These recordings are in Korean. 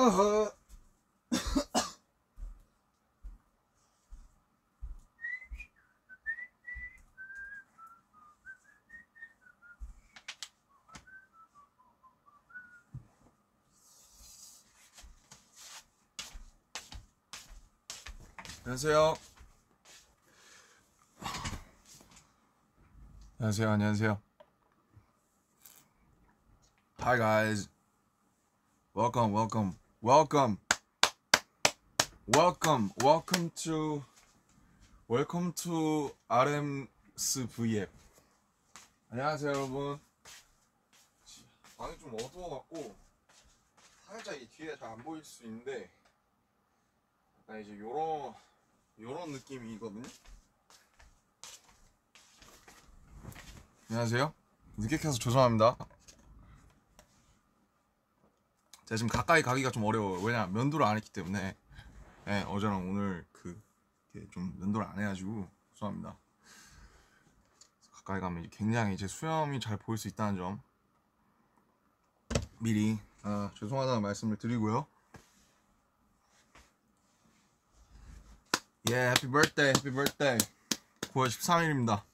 어허. 안녕하세요. 안녕하세요. Hi guys. Welcome to RMS V앱. 안녕하세요, 여러분. 방이 좀 어두워갖고 살짝 이 뒤에 잘 안 보일 수 있는데 약간 이제 요런 느낌이거든요. 안녕하세요. 늦게 켜서 죄송합니다. 제가 지금 가까이 가기가 좀 어려워요. 왜냐 면도를 안 했기 때문에. 네, 어제랑 오늘 좀 면도를 안 해가지고 죄송합니다. 가까이 가면 굉장히 제 수염이 잘 보일 수 있다는 점 미리 죄송하다는 말씀을 드리고요. 예, 해피 birthday. 9월 13일입니다.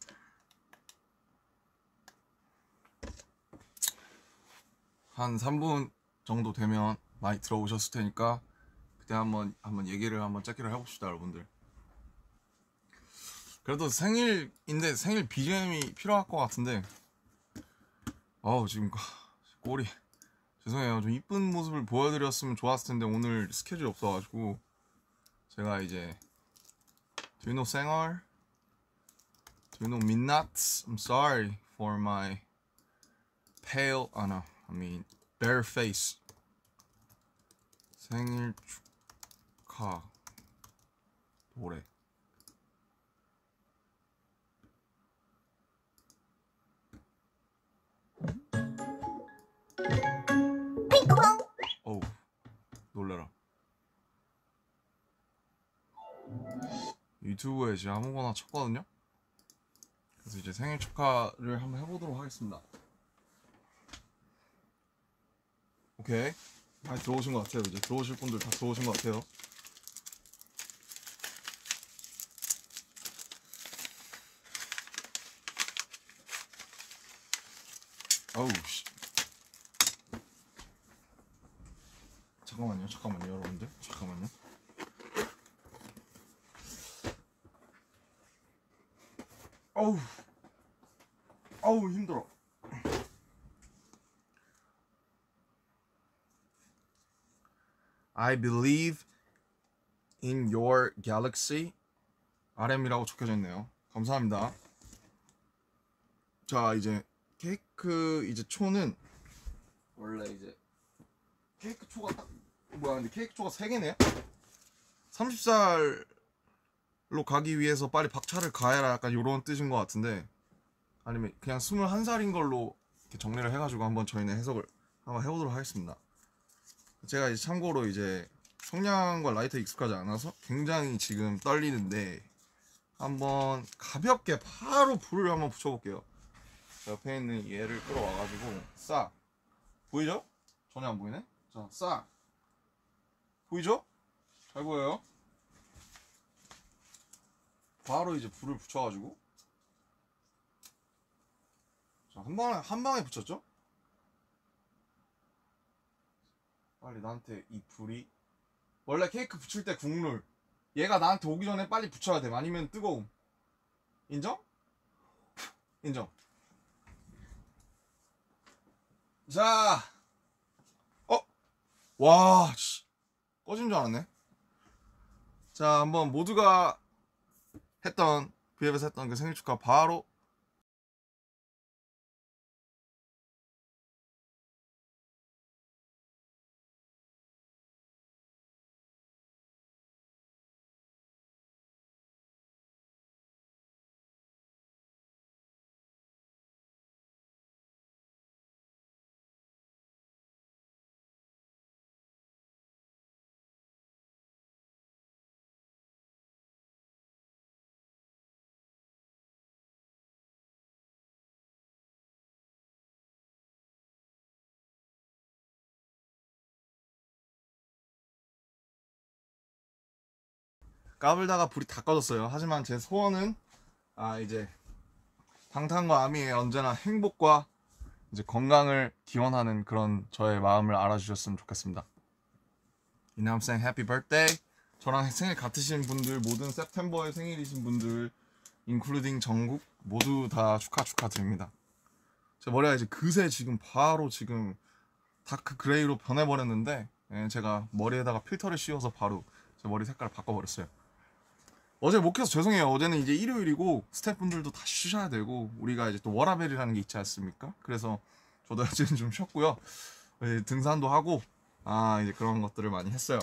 한 3분 정도 되면 많이 들어오셨을 테니까 그때 한번 얘기를 짧기를 해봅시다, 여러분들. 그래도 생일인데 생일 BGM이 필요할 것 같은데 지금 꼴이 죄송해요. 좀 이쁜 모습을 보여드렸으면 좋았을 텐데 오늘 스케줄이 없어가지고 제가 이제 Do you know 생얼? Do you know 민낯? I'm sorry for my pale, bare face. 생일 축하 노래. 어우, 놀래라. 유튜브에 제가 아무거나 쳤거든요. 그래서 이제 생일 축하를 한번 해보도록 하겠습니다. 오케이, 많이 들어오신 것 같아요. 이제 들어오실 분들 다 들어오신 것 같아요. 어우 씨. 잠깐만요, 여러분들. 잠깐만요. 어우 힘들어. I believe in your galaxy. RM이라고 적혀져 있네요. 감사합니다. 자, 이제 케이크 이제 초는 원래 이제 케이크 초가 근데 케이크 초가 3개네요? 30살로 가기 위해서 빨리 박차를 가해라, 약간 요런 뜻인 것 같은데, 아니면 그냥 21살인 걸로 이렇게 정리를 해가지고 한번 저희는 해석을 한번 해보도록 하겠습니다. 제가 이제 참고로 이제 성냥과 라이터에 익숙하지 않아서 굉장히 지금 떨리는데 한번 가볍게 바로 불을 한번 붙여볼게요. 옆에 있는 얘를 끌어와가지고 싹 보이죠? 전혀 안 보이네? 자, 싹 보이죠? 잘 보여요? 바로 이제 불을 붙여가지고 자, 한 방에 붙였죠? 빨리 나한테 이 불이, 원래 케이크 붙일 때 국룰, 얘가 나한테 오기 전에 빨리 붙여야 돼. 아니면 뜨거움. 인정? 인정. 자, 와, 꺼진 줄 알았네. 자, 한번 모두가 했던 V앱에서 했던 그 생일 축하 바로 까불다가 불이 다 꺼졌어요. 하지만 제 소원은 이제 방탄과 아미의 언제나 행복과 이제 건강을 기원하는 그런 저의 마음을 알아주셨으면 좋겠습니다. You know what I'm saying? Happy birthday. 저랑 생일 같으신 분들, 모든 세프템버에 생일이신 분들, including 정국 모두 다 축하드립니다. 제 머리가 이제 그새 지금 바로 지금 다크 그레이로 변해버렸는데, 제가 머리에다가 필터를 씌워서 바로 제 머리 색깔을 바꿔버렸어요. 어제 못 해서 죄송해요. 어제는 이제 일요일이고 스태프분들도 다 쉬셔야 되고 우리가 이제 또 워라벨이라는 게 있지 않습니까? 그래서 저도 어제는 좀 쉬었고요. 등산도 하고 이제 그런 것들을 많이 했어요.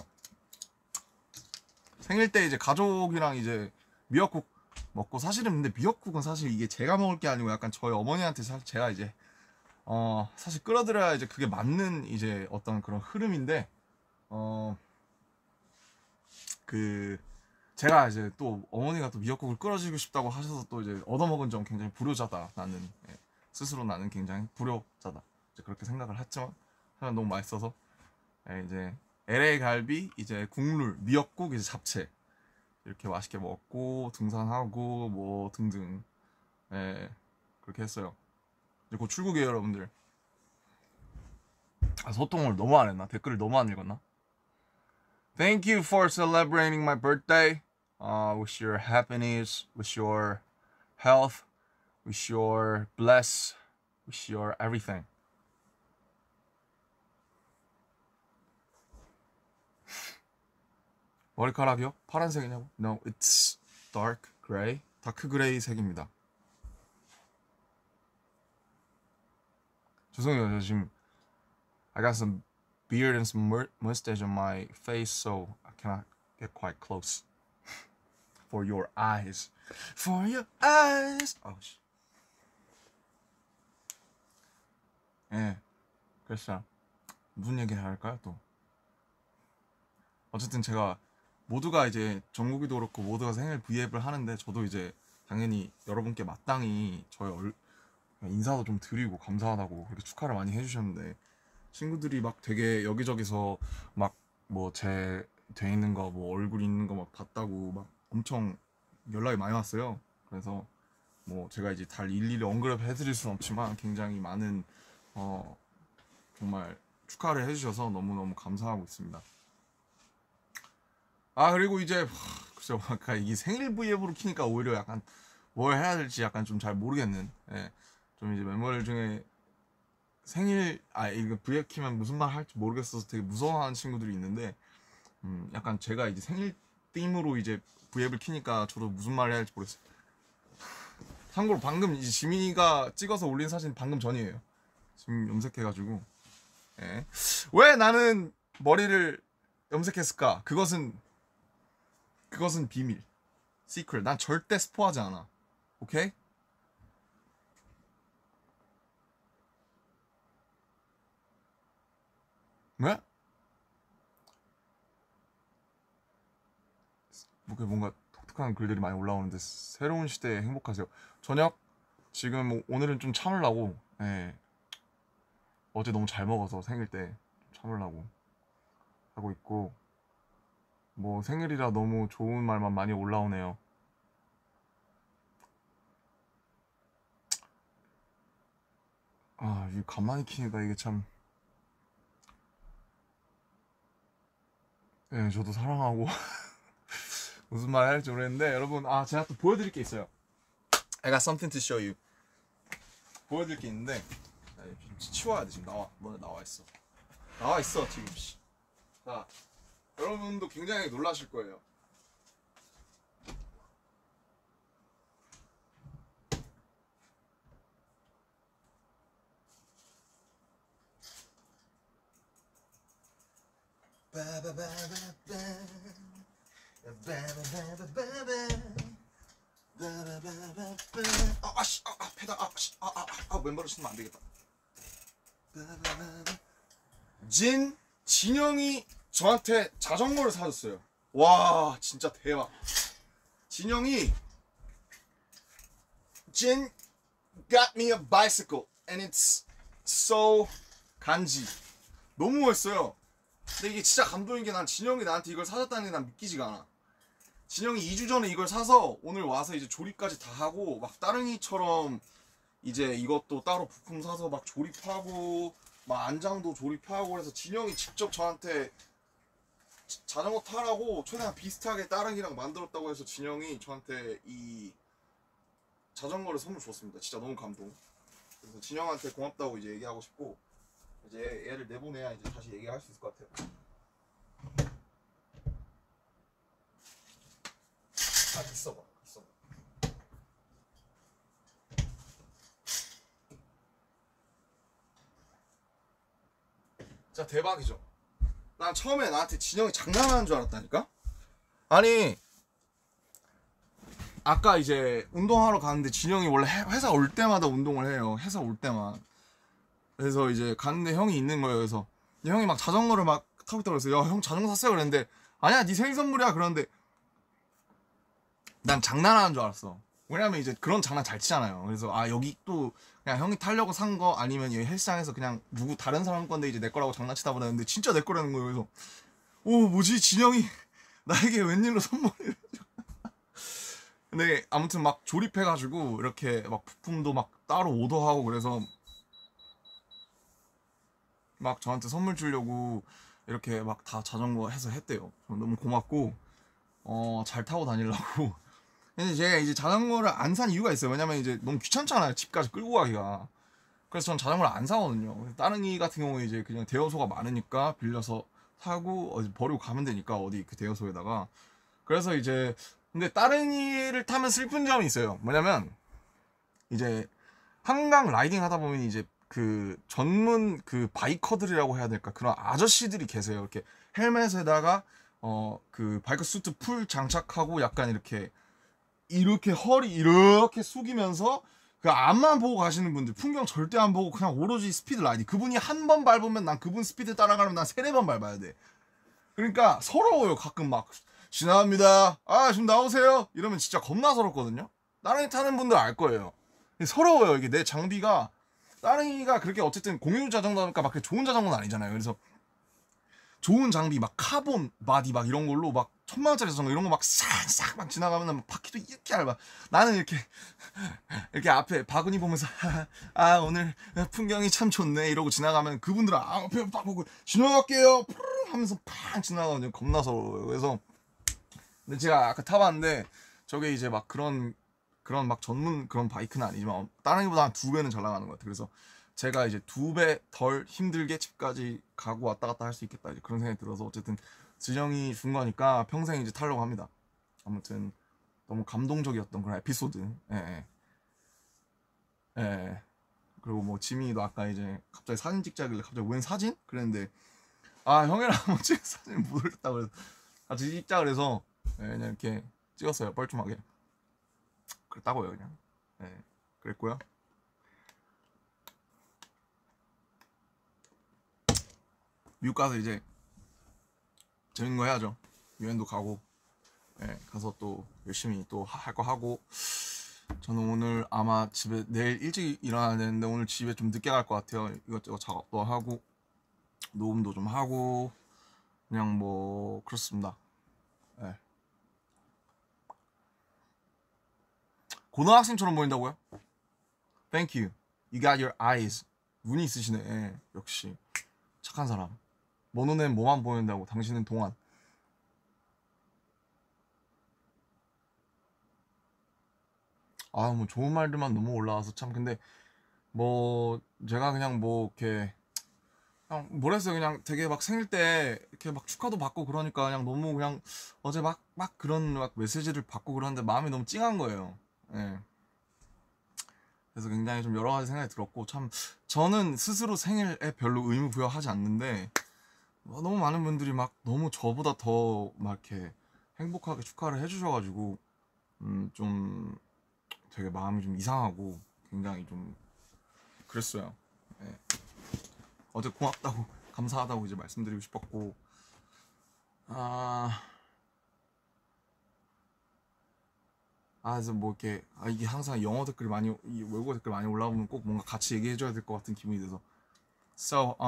생일 때 이제 가족이랑 이제 미역국 먹고, 사실은 근데 미역국은 사실 이게 제가 먹을 게 아니고 약간 저희 어머니한테 사실 제가 이제 사실 끌어들여야 이제 그게 맞는 이제 어떤 그런 흐름인데 제가 이제 또 어머니가 또 미역국을 끓여주고 싶다고 하셔서 또 이제 얻어먹은 점 굉장히 불효자다. 나는 스스로 나는 굉장히 불효자다. 이제 그렇게 생각을 했지만 너무 맛있어서 이제 LA 갈비, 이제 국룰, 미역국, 이제 잡채 이렇게 맛있게 먹고 등산하고 뭐 등등 그렇게 했어요. 이제 곧 출국이에요, 여러분들. 소통을 너무 안 했나? 댓글을 너무 안 읽었나? Thank you for celebrating my birthday. Wish your happiness, wish your health, wish your bless, wish your everything. 머리카락이요? 파란색이냐고? No, it's dark gray. 다크 그레이 색입니다. 죄송해요, 저 지금 I got some beard and some mustache on my face, so I cannot get quite close. For your eyes. For your eyes. 그랬어요. 무슨 얘기 할까요, 또? 어쨌든 제가 모두가 이제 정국이도 그렇고 모두가 생일 V앱을 하는데 저도 이제 당연히 여러분께 마땅히 저희 인사도 좀 드리고 감사하다고 그렇게 축하를 많이 해주셨는데, 친구들이 막 되게 여기저기서 막 뭐 제 돼 있는 거 뭐 얼굴 있는 거 막 봤다고 막 엄청 연락이 많이 왔어요. 그래서 뭐 제가 이제 다 일일이 언급해 드릴 수는 없지만 굉장히 많은 정말 축하를 해주셔서 너무너무 감사하고 있습니다. 그리고 이제 글쎄요, 아까 이게 생일 V앱으로 키니까 오히려 약간 뭘 해야 될지 약간 좀 잘 모르겠는, 좀 이제 멤버들 중에 생일 이거 V앱 키면 무슨 말 할지 모르겠어서 되게 무서워하는 친구들이 있는데, 약간 제가 이제 생일 띠으로 이제 V앱을 키니까 저도 무슨 말을 해야 할지 모르겠어요. 참고로 방금 이제 지민이가 찍어서 올린 사진 방금 전이에요. 지금 염색해가지고. 왜 나는 머리를 염색했을까? 그것은 비밀, 시크릿. 난 절대 스포하지 않아. 오케이? 네? 뭔가 독특한 글들이 많이 올라오는데, 새로운 시대에 행복하세요. 저녁 지금 오늘은 좀 참으려고, 어제 너무 잘 먹어서 생일 때 참으려고 하고 있고, 뭐 생일이라 너무 좋은 말만 많이 올라오네요. 이거 간만에 키니까 이게 참, 저도 사랑하고 무슨 말 할지 모르겠는데, 여러분 제가 또 보여드릴 게 있어요. I got something to show you. 보여드릴 게 있는데 치워야 돼. 지금 나와 있어 지금. 자, 여러분도 굉장히 놀라실 거예요. 멤버를 쓰면 안 되겠다. 진영이 저한테 자전거를 사줬어요. 와, 진짜 대박. 진영이 Jin got me a bicycle and it's so 간지. 너무 멋있어요. 근데 이게 진짜 감동인 게, 난 진영이 나한테 이걸 사줬다는 게 난 믿기지가 않아. 진영이 2주 전에 이걸 사서 오늘 와서 이제 조립까지 다 하고 막 따릉이처럼 이제 이것도 따로 부품 사서 막 조립하고 막 안장도 조립하고 그래서 진영이 직접 저한테 자전거 타라고 최대한 비슷하게 따릉이랑 만들었다고 해서 진영이 저한테 이 자전거를 선물 줬습니다. 진짜 너무 감동. 그래서 진영한테 고맙다고 이제 얘기하고 싶고 이제 얘를 내보내야 이제 다시 얘기할 수 있을 것 같아요. 아 있어봐. 진짜 대박이죠. 난 처음에 나한테 진영이 장난하는 줄 알았다니까. 아니 아까 이제 운동하러 갔는데 진영이 원래 회사 올 때마다 운동을 해요. 회사 올 때만. 그래서 이제 갔는데 형이 있는 거예요. 그래서 형이 막 자전거를 막 타고 있다고 그래서 야 형 자전거 샀어요 그랬는데 아니야 네 생일 선물이야 그러는데 난 장난하는 줄 알았어. 왜냐면 이제 그런 장난 잘 치잖아요. 그래서 아 여기 또 그냥 형이 타려고 산 거 아니면 여기 헬스장에서 그냥 누구 다른 사람 건데 이제 내 거라고 장난치다 보다 했는데 진짜 내 거라는 거예요. 그래서 오 뭐지 진영이 나에게 웬일로 선물을 근데 아무튼 막 조립해가지고 이렇게 막 부품도 막 따로 오더하고 그래서 막 저한테 선물 주려고 이렇게 막 다 자전거 해서 했대요. 너무 고맙고 잘 타고 다니려고. 근데 제가 이제 자전거를 안 산 이유가 있어요. 왜냐면 이제 너무 귀찮잖아요. 집까지 끌고 가기가. 그래서 전 자전거를 안 사거든요. 따릉이 같은 경우에 이제 그냥 대여소가 많으니까 빌려서 타고 어디 버리고 가면 되니까 어디 그 대여소에다가. 그래서 이제 근데 따릉이를 타면 슬픈 점이 있어요. 뭐냐면 이제 한강 라이딩 하다 보면 이제 그 전문 그 바이커들이라고 해야 될까 그런 아저씨들이 계세요. 이렇게 헬멧에다가 그 바이커 수트 풀 장착하고 약간 이렇게 허리 이렇게 숙이면서 그 앞만 보고 가시는 분들 풍경 절대 안 보고 그냥 오로지 스피드 라이딩. 그분이 한 번 밟으면 난 그분 스피드 따라가려면 난 3-4번 밟아야 돼. 그러니까 서러워요. 가끔 막 지나갑니다. 아 지금 나오세요. 이러면 진짜 겁나 서럽거든요. 따릉이 타는 분들 알 거예요. 서러워요. 이게 내 장비가 따릉이가 그렇게 어쨌든 공유 자전거니까 막 좋은 자전거는 아니잖아요. 그래서 좋은 장비 막 카본 바디 막 이런 걸로 막 1000만원짜리 자전거 이런 거 막 싹싹 막 지나가면 막 바퀴도 이렇게 얇아. 나는 이렇게 앞에 바구니 보면서 아 오늘 풍경이 참 좋네 이러고 지나가면 그분들은 앞에 딱 보고 지나갈게요 하면서 팍 지나가면 겁나 서러워요. 그래서 근데 제가 아까 타봤는데 저게 이제 막 그런 막 전문 그런 바이크는 아니지만 다른이보다 한 2배는 잘 나가는 것 같아요. 그래서 제가 이제 2배 덜 힘들게 집까지 가고 왔다 갔다 할 수 있겠다 이제 그런 생각이 들어서 어쨌든 진영이 준 거니까 평생 이제 타려고 합니다. 아무튼 너무 감동적이었던 그런 에피소드. 예. 예. 그리고 뭐 지민이도 아까 이제 갑자기 사진 찍자길래 갑자기 웬 사진? 그랬는데 아 형이랑 한번 찍은 사진 못 올렸다 그래서 같이 찍자 그래서 예, 그냥 이렇게 찍었어요. 뻘쭘하게. 그랬다고요 그냥. 예. 그랬고요. 미국 가서 이제 재밌는 거 해야죠. 유엔도 가고 예, 가서 또 열심히 또 할 거 하고 저는 오늘 아마 집에 내일 일찍 일어나야 되는데 오늘 집에 좀 늦게 갈 것 같아요. 이것저것 작업도 하고 녹음도 좀 하고 그냥 뭐 그렇습니다. 예. 고등학생처럼 보인다고요? Thank you. You got your eyes. 눈이 있으시네. 예, 역시 착한 사람. 뭐 눈엔 뭐만 보인다고 당신은 동안. 아 뭐 좋은 말들만 너무 올라와서 참 근데 뭐 제가 그냥 뭐 이렇게 그냥 뭐랬어요. 그냥 되게 막 생일 때 이렇게 막 축하도 받고 그러니까 그냥 너무 그냥 어제 막 그런 막 메시지를 받고 그러는데 마음이 너무 찡한 거예요. 예. 그래서 굉장히 좀 여러 가지 생각이 들었고 참 저는 스스로 생일에 별로 의미 부여하지 않는데 너무 많은 분들이 막 너무 저보다 더 막 이렇게 행복하게 축하를 해주셔가지고 좀 되게 마음이 좀 이상하고 굉장히 좀 그랬어요. 예. 어제 고맙다고 감사하다고 이제 말씀드리고 싶었고 그래서 뭐 이렇게 이게 항상 영어 댓글이 많이 외국어 댓글 많이 올라오면 꼭 뭔가 같이 얘기해줘야 될 것 같은 기분이 돼서 so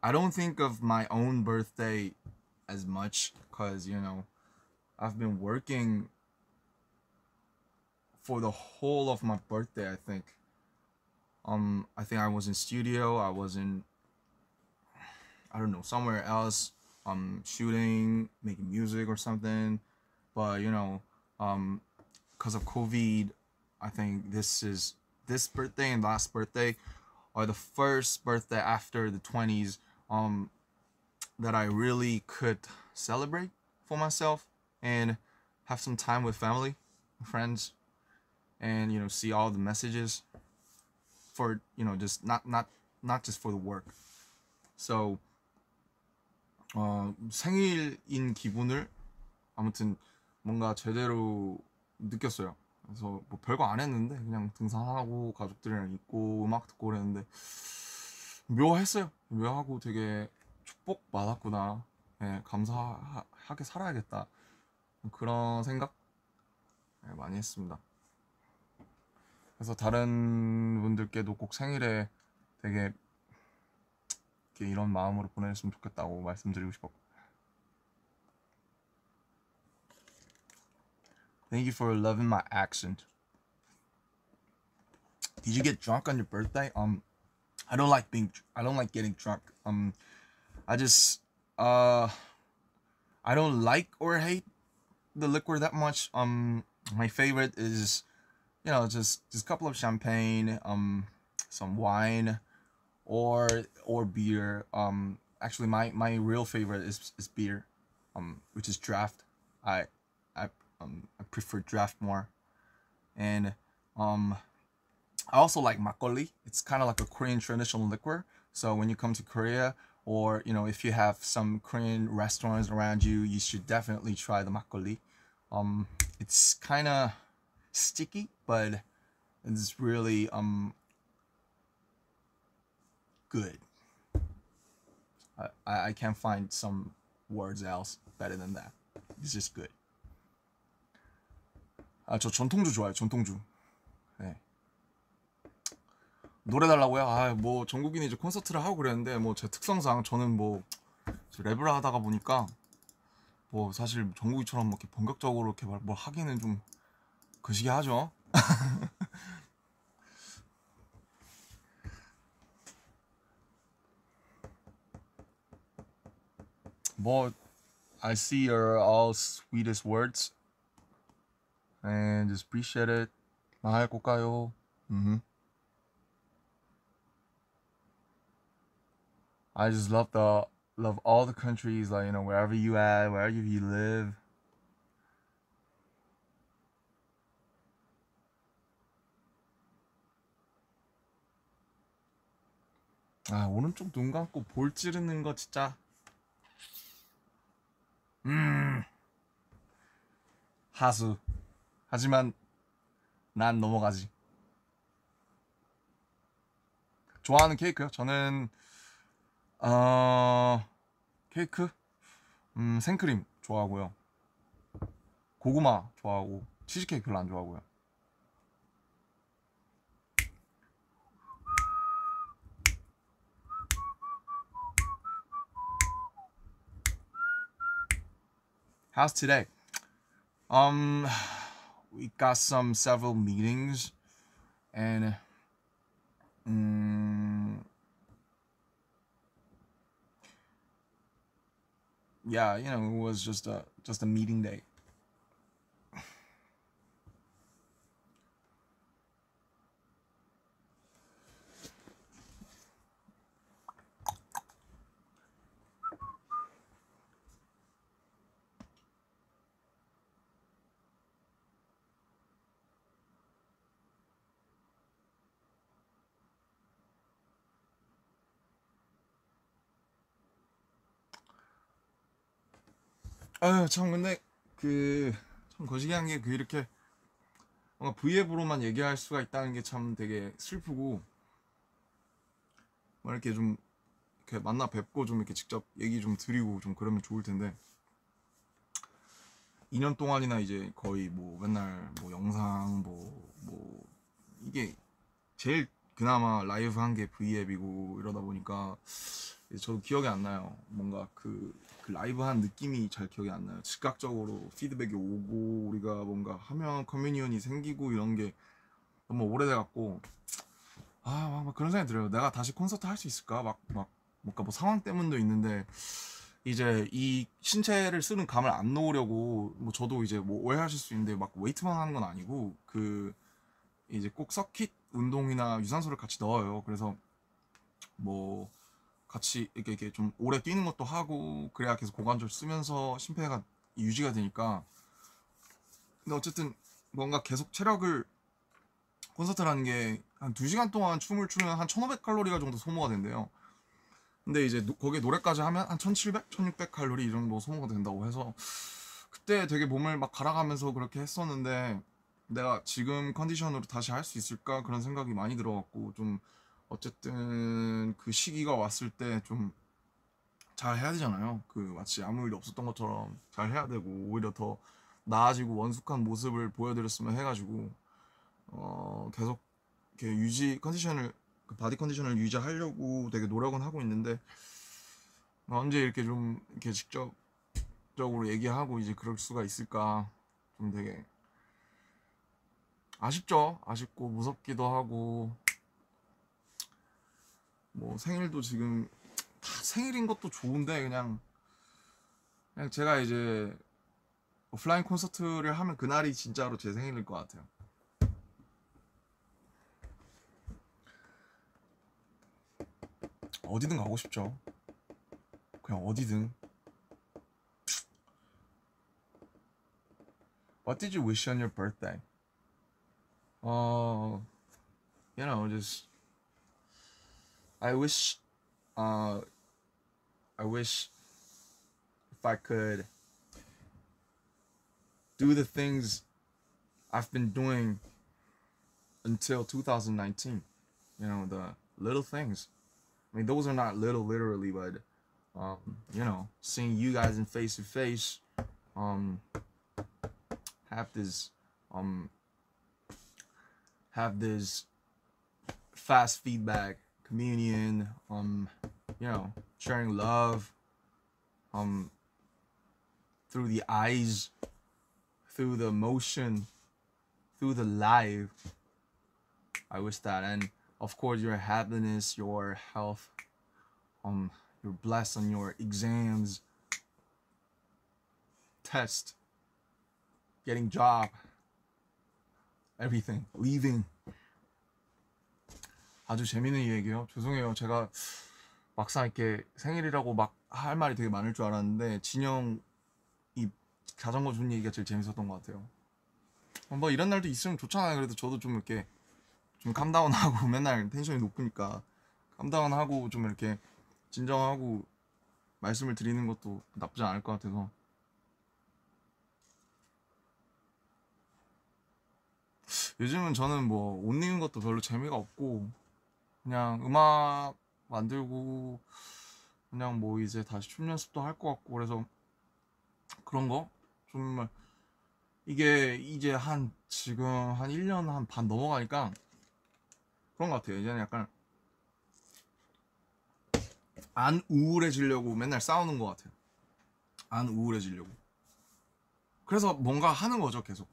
I don't think of my own birthday as much because, you know, I've been working for the whole of my birthday, I think. I think I was in studio, I was in, I don't know, somewhere else, shooting, making music or something. But, you know, because of COVID, I think this birthday and last birthday are the first birthday after the 20s that I really could celebrate for myself and have some time with family, friends, and, you know, see all the messages for, you know, just not just for the work. So 생일인 기분을 아무튼 뭔가 제대로 느꼈어요. 그래서 뭐 별거 안 했는데 그냥 등산하고 가족들이랑 있고 음악 듣고 그랬는데 묘했어요. 묘하고 되게 축복 받았구나. 네, 감사하게 살아야겠다. 그런 생각 많이 했습니다. 그래서 다른 분들께도 꼭 생일에 되게 이런 마음으로 보내셨으면 좋겠다고 말씀드리고 싶었고. Thank you for loving my accent. Did you get drunk on your birthday? I don't like getting drunk. I just I don't like or hate the liquor that much. My favorite is, you know, just a couple of champagne, some wine, or beer. Actually, my real favorite is beer, which is draft. I prefer draft more, and I also like makgeolli. It's kind of like a Korean traditional liquor. So when you come to Korea, or, you know, if you have some Korean restaurants around you, you should definitely try the makgeolli. It's kind of sticky, but it's really good. I can't find some words else better than that. It's just good. 저 전통주 좋아해요. 전통주. 네. 노래 달라고요? 뭐 전국인이 이제 콘서트를 하고 그랬는데 뭐 제 특성상 저는 뭐 랩을 하다가 보니까 뭐 사실 전국이처럼 뭐 이렇게 본격적으로 이렇게 뭘 하기는 좀 거시기 하죠. 뭐 I see your all sweetest words and just appreciate it. 나할 걸까요? I just love all the countries, like, you know, wherever you live. 오른쪽 눈 감고 볼 찌르는 거 진짜 하수. 하지만 난 넘어가지. 좋아하는 케이크요? 저는 케이크? 생크림 좋아하고요. 고구마 좋아하고 치즈케이크 별로 안 좋아하고요. How's today? We got several meetings, and yeah, you know, it was just a meeting day. 참 근데 참 거시기한 게 이렇게 뭔가 V앱으로만 얘기할 수가 있다는 게 참 되게 슬프고, 뭐 이렇게 좀 이렇게 만나 뵙고 좀 이렇게 직접 얘기 좀 드리고 좀 그러면 좋을 텐데, 2년 동안이나 이제 거의 뭐 맨날 뭐 영상 뭐 이게 제일 그나마 라이브 한 게 V앱이고 이러다 보니까 저도 기억이 안 나요. 뭔가 그 라이브 한 느낌이 잘 기억이 안 나요. 즉각적으로 피드백이 오고 우리가 뭔가 하면 커뮤니언이 생기고 이런 게 너무 오래돼 갖고 막 그런 생각이 들어요. 내가 다시 콘서트 할 수 있을까? 뭔가 뭐 상황 때문도 있는데 이제 이 신체를 쓰는 감을 안 놓으려고 뭐 저도 이제 뭐 오해하실 수 있는데 막 웨이트만 하는 건 아니고 그 이제 꼭 서킷 운동이나 유산소를 같이 넣어요. 그래서 뭐 같이 이렇게 좀 오래 뛰는 것도 하고 그래야 계속 고관절 쓰면서 심폐가 유지가 되니까. 근데 어쨌든 뭔가 계속 체력을 콘서트라는 게 한 2시간 동안 춤을 추면 한 1500칼로리가 정도 소모가 된대요. 근데 이제 거기에 노래까지 하면 한 1700, 1600칼로리 이 정도 소모가 된다고 해서 그때 되게 몸을 막 갈아가면서 그렇게 했었는데 내가 지금 컨디션으로 다시 할 수 있을까 그런 생각이 많이 들어갖고 좀 어쨌든 그 시기가 왔을 때 좀 잘 해야 되잖아요. 그 마치 아무 일도 없었던 것처럼 잘 해야 되고 오히려 더 나아지고 원숙한 모습을 보여드렸으면 해가지고 계속 이렇게 컨디션을 그 바디 컨디션을 유지하려고 되게 노력은 하고 있는데 언제 이렇게 좀 이렇게 직접적으로 얘기하고 이제 그럴 수가 있을까 좀 되게 아쉽죠. 아쉽고 무섭기도 하고 뭐 생일도 지금 다 생일인 것도 좋은데 그냥 제가 이제 오프라인 콘서트를 하면 그날이 진짜로 제 생일일 것 같아요. 어디든 가고 싶죠. 그냥 어디든. What did you wish on your birthday? Just I wish, uh, I wish if I could do the things I've been doing until 2019. The little things. I mean, those are not little literally, but seeing you guys in face to face, have this fast feedback communion, sharing love, through the eyes, through the emotion, through the live. I wish that, and of course your happiness, your health, you're blessed on your exams, test, getting job, everything, leaving. 아주 재밌는 얘기예요. 죄송해요. 제가 막상 이렇게 생일이라고 막 할 말이 되게 많을 줄 알았는데 진영 이 자전거 준 얘기가 제일 재밌었던 것 같아요. 뭐 이런 날도 있으면 좋잖아요. 그래도 저도 좀 이렇게 좀 캄다운하고 맨날 텐션이 높으니까 캄다운하고 좀 이렇게 진정하고 말씀을 드리는 것도 나쁘지 않을 것 같아서. 요즘은 저는 뭐 옷 입는 것도 별로 재미가 없고 그냥 음악 만들고 그냥 뭐 이제 다시 춤 연습도 할 것 같고 그래서 그런 거 좀 이게 이제 지금 한 1년 한 반 넘어가니까 그런 것 같아요. 이제는 약간 안 우울해지려고 맨날 싸우는 것 같아요. 안 우울해지려고. 그래서 뭔가 하는 거죠, 계속.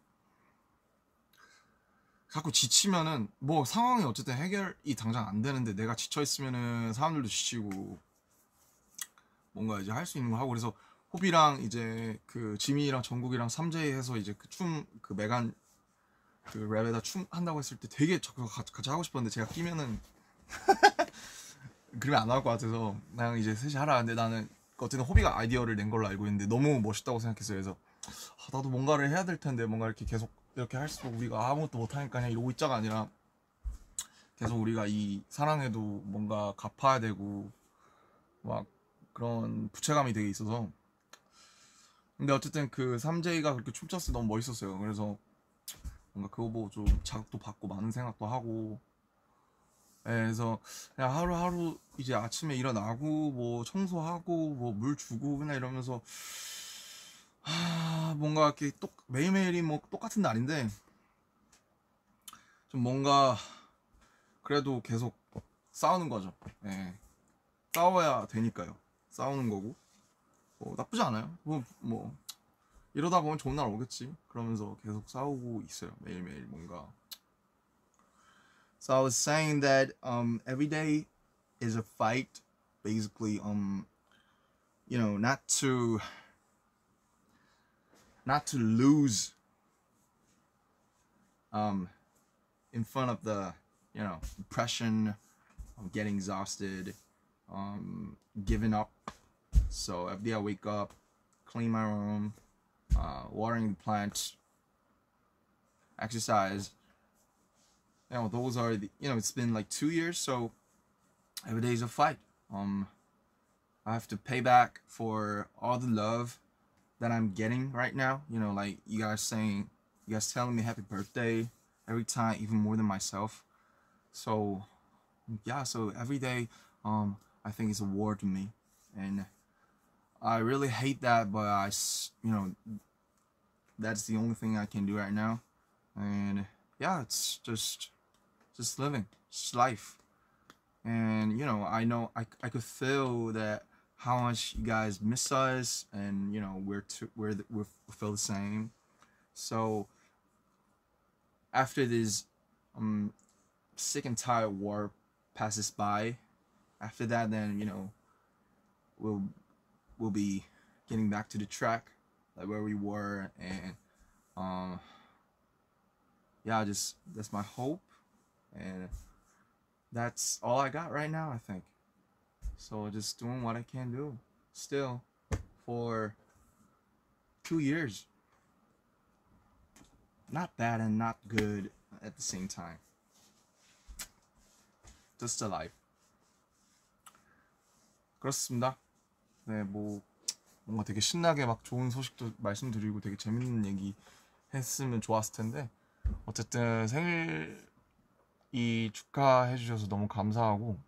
자꾸 지치면은 뭐 상황이 어쨌든 해결이 당장 안 되는데 내가 지쳐 있으면은 사람들도 지치고 뭔가 이제 할 수 있는 거 하고 그래서 호비랑 이제 그 지민이랑 정국이랑 3J 해서 이제 그 춤 그 메간 그 랩에다 춤 한다고 했을 때 되게 같이 하고 싶었는데 제가 끼면은 그러면 안 나올 것 같아서 그냥 이제 셋이 하라. 근데 나는 어쨌든 호비가 아이디어를 낸 걸로 알고 있는데 너무 멋있다고 생각했어요. 그래서 나도 뭔가를 해야 될 텐데 뭔가 이렇게 계속 이렇게 할수록 우리가 아무것도 못하니까 그냥 이러고 있자가 아니라 계속 우리가 이 사랑에도 뭔가 갚아야 되고 막 그런 부채감이 되게 있어서. 근데 어쨌든 그 3J가 그렇게 춤췄을 때 너무 멋있었어요. 그래서 뭔가 그거 보고 좀 자극도 받고 많은 생각도 하고. 그래서 그냥 하루하루 이제 아침에 일어나고 뭐 청소하고 뭐 물 주고 그냥 이러면서 뭔가 이렇게 매일매일이 뭐 똑같은 날인데 좀 뭔가 그래도 계속 싸우는 거죠. 예. 싸워야 되니까요. 싸우는 거고 나쁘지 않아요. 뭐 이러다 보면 좋은 날 오겠지. 그러면서 계속 싸우고 있어요. 매일매일 뭔가. So I was saying that every day is a fight. Basically, you know, not to lose in front of the, you know, depression, getting exhausted, giving up. So every day I wake up, clean my room, watering the plants, exercise. You know, those are the, you know, it's been like 2 years, so every day is a fight. I have to pay back for all the love that I'm getting right now. You know, like you guys telling me happy birthday every time, even more than myself. So yeah, so every day, I think it's a war to me, and I really hate that, but you know, that's the only thing I can do right now. And yeah, it's just living, just life. And you know I could feel that how much you guys miss us, and you know we feel the same. So after this sick and tired war passes by, after that, then you know we'll be getting back to the track like where we were. And yeah, just that's my hope, and that's all I got right now, I think. So just doing what I can do still for 2 years. Not bad and not good at the same time. Just a life. 그렇습니다. 네, 뭐 뭔가 되게 신나게 막 좋은 소식도 말씀드리고 되게 재밌는 얘기 했으면 좋았을 텐데, 어쨌든 생일 축하해 주셔서 너무 감사하고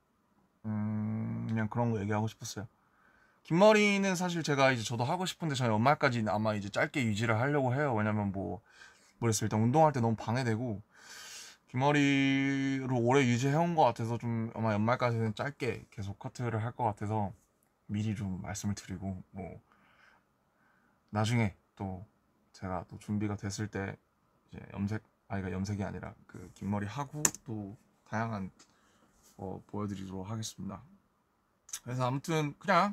그냥 그런 거 얘기하고 싶었어요. 긴 머리는 사실 제가 이제 저도 하고 싶은데 저희 연말까지 아마 이제 짧게 유지를 하려고 해요. 왜냐면 뭐랬어, 일단 운동할 때 너무 방해되고, 긴 머리로 오래 유지해온 것 같아서 좀 아마 연말까지는 짧게 계속 커트를 할 것 같아서 미리 좀 말씀을 드리고, 뭐 나중에 또 제가 또 준비가 됐을 때 이제 그러니까 염색이 아니라 그 긴 머리 하고 또 다양한 보여드리도록 하겠습니다. 그래서 아무튼 그냥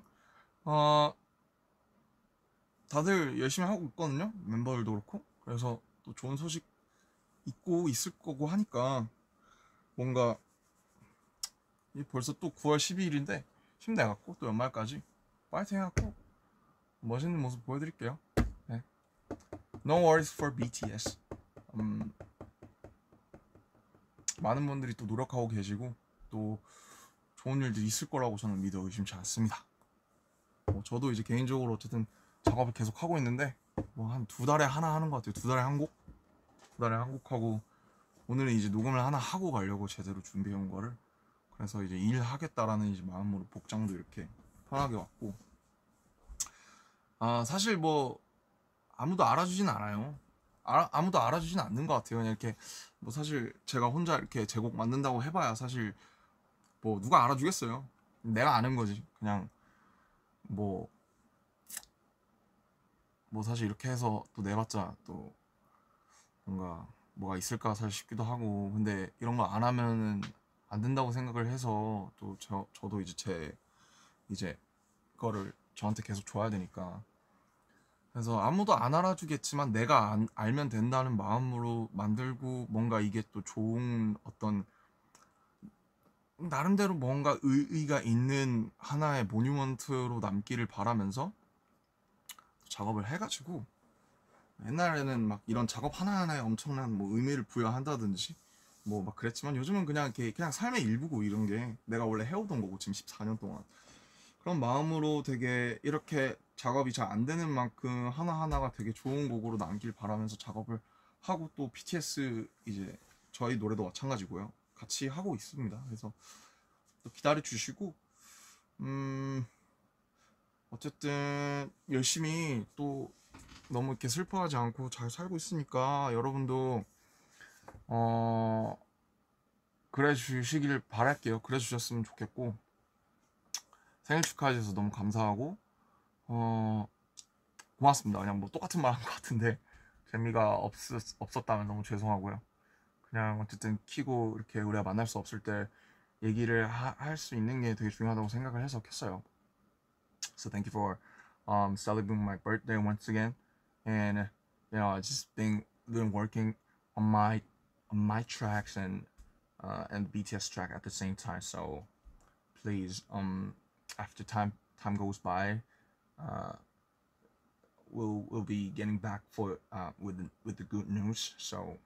다들 열심히 하고 있거든요, 멤버들도 그렇고. 그래서 또 좋은 소식 있고 있을 거고 하니까 뭔가 벌써 또 9월 12일인데 힘내갖고 또 연말까지 파이팅 해갖고 멋있는 모습 보여드릴게요. 네. No worries for BTS. 많은 분들이 또 노력하고 계시고 또 좋은 일도 있을 거라고 저는 믿어 의심치 않습니다. 저도 이제 개인적으로 어쨌든 작업을 계속 하고 있는데 뭐 한 2달에 하나 하는 것 같아요. 2달에 한 곡? 2달에 한 곡 하고, 오늘은 이제 녹음을 하나 하고 가려고 제대로 준비해온 거를. 그래서 이제 일하겠다라는 이제 마음으로 복장도 이렇게 편하게 왔고, 사실 뭐 아무도 알아주진 않아요. 아무도 알아주진 않는 것 같아요. 그냥 이렇게 뭐 사실 제가 혼자 이렇게 제곡 만든다고 해봐야 사실 뭐 누가 알아주겠어요. 내가 아는 거지. 그냥 뭐 사실 이렇게 해서 또 내봤자 또 뭔가 뭐가 있을까 사실 싶기도 하고, 근데 이런 거 안 하면은 안 된다고 생각을 해서 또 저도 이제 거를 저한테 계속 줘야 되니까. 그래서 아무도 안 알아주겠지만 내가 알면 된다는 마음으로 만들고, 뭔가 이게 또 좋은 어떤 나름대로 뭔가 의의가 있는 하나의 모뉴먼트로 남기를 바라면서 작업을 해가지고, 옛날에는 막 이런 작업 하나하나에 엄청난 뭐 의미를 부여한다든지 뭐 막 그랬지만, 요즘은 그냥 그냥 삶의 일부고, 이런 게 내가 원래 해오던 거고 지금 14년 동안. 그런 마음으로 되게 이렇게 작업이 잘 안 되는 만큼 하나하나가 되게 좋은 곡으로 남길 바라면서 작업을 하고, 또 BTS 이제 저희 노래도 마찬가지고요, 같이 하고 있습니다. 그래서 또 기다려 주시고, 어쨌든 열심히 또 너무 이렇게 슬퍼하지 않고 잘 살고 있으니까 여러분도 그래 주시길 바랄게요. 그래 주셨으면 좋겠고, 생일 축하해 주셔서 너무 감사하고 고맙습니다. 그냥 뭐 똑같은 말 한 것 같은데 재미가 없었다면 너무 죄송하고요. 그냥 어쨌든 키고 이렇게 우리가 만날 수 없을 때 얘기를 할 수 있는 게 되게 중요하다고 생각을 해서 켰어요. So thank you for celebrating my birthday once again, and you know, I just been working on my tracks and BTS track at the same time. So please, after time goes by, we'll be getting back for with the good news. So,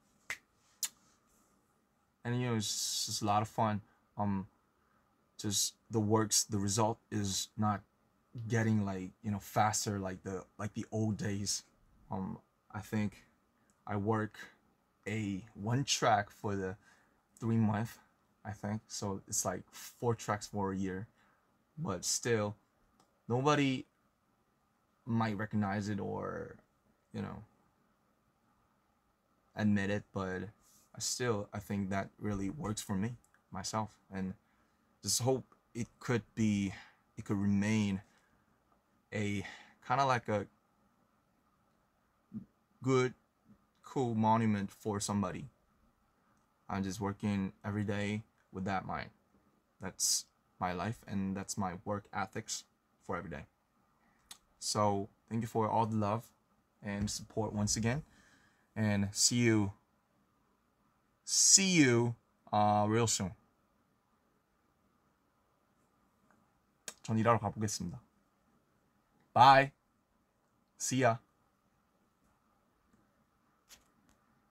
and you know, it's just a lot of fun. Just the result is not getting like, you know, faster like the old days. I think I work one track for the 3 month, I think, so it's like 4 tracks for a year, but still nobody might recognize it or, you know, admit it, but I think that really works for me myself, and just hope it could remain a kind of like a good, cool monument for somebody. I'm just working every day with that mind. That's my life, and that's my work ethics for every day. So thank you for all the love and support once again, and see you real soon. 전 일하러 가보겠습니다. Bye. See ya.